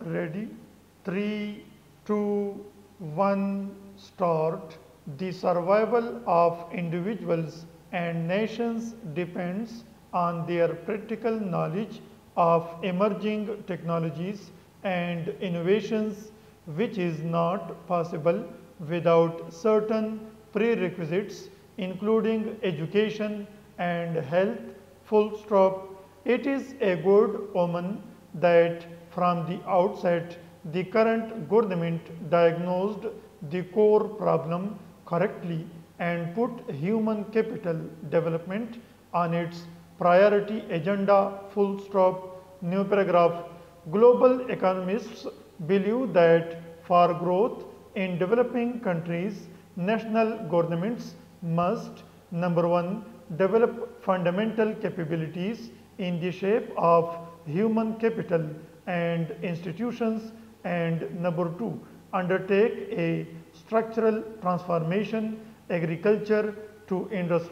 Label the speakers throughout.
Speaker 1: Ready? 3, 2, 1, start. The survival of individuals and nations depends on their practical knowledge of emerging technologies and innovations, which is not possible without certain prerequisites including education and health. Full stop. It is a good omen that from the outset the current government diagnosed the core problem correctly and put human capital development on its priority agenda. Full stop. New paragraph. Global economists believe that for growth in developing countries, national governments must number 1 develop fundamental capabilities in the shape of human capital and institutions, and number 2 undertake a structural transformation agriculture to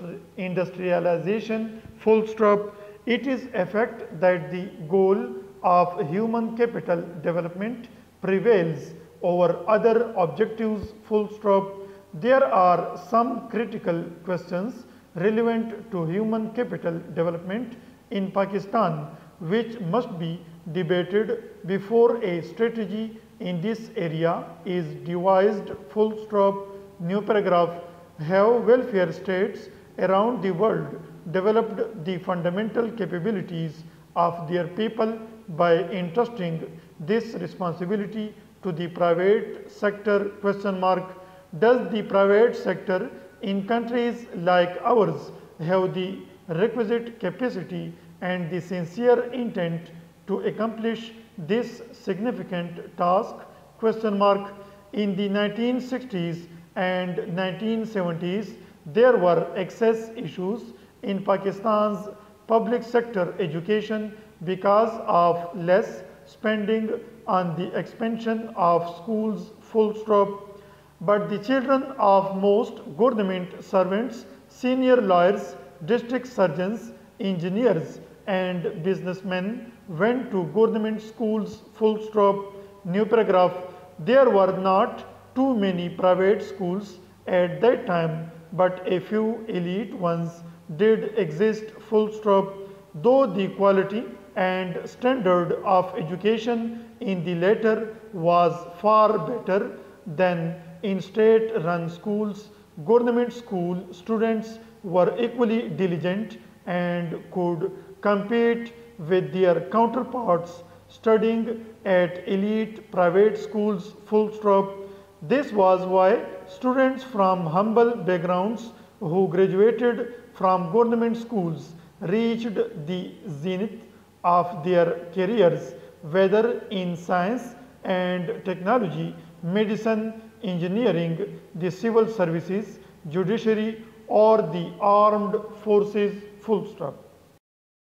Speaker 1: industrialization. Full stop. It is a fact that the goal of human capital development prevails over other objectives. Full stop. There are some critical questions relevant to human capital development in Pakistan which must be debated before a strategy in this area is devised. Full stop. New paragraph. Have welfare states around the world developed the fundamental capabilities of their people by entrusting this responsibility to the private sector? Question mark. Does the private sector in countries like ours have the requisite capacity and the sincere intent to accomplish this significant task? Question mark. In the 1960s and 1970s, there were excess issues in Pakistan's public sector education because of less spending on the expansion of schools. Full stop. But the children of most government servants, senior lawyers, district surgeons, engineers and businessmen went to government schools. Full stop. New paragraph. There were not too many private schools at that time, but a few elite ones did exist. Full stop. Though the quality and standard of education in the latter was far better than in state-run schools, government school students were equally diligent and could compete with their counterparts studying at elite private schools. Full stop. This was why students from humble backgrounds who graduated from government schools reached the zenith of their careers, whether in science and technology, medicine, engineering, the civil services, judiciary or the armed forces. Full stop.